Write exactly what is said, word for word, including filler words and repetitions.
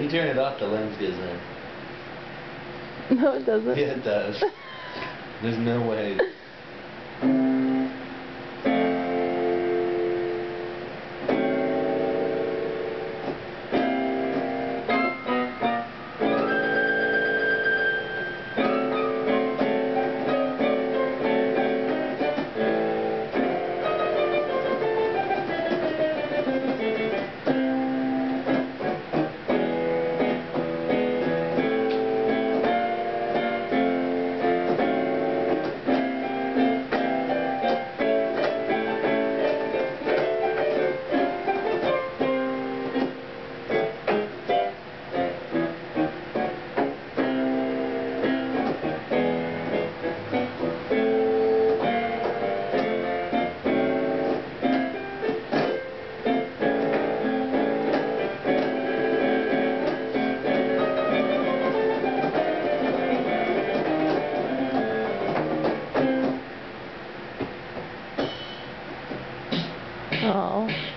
turn it off, the lens goes in. No, it doesn't. Yeah, it does. There's no way. Oh.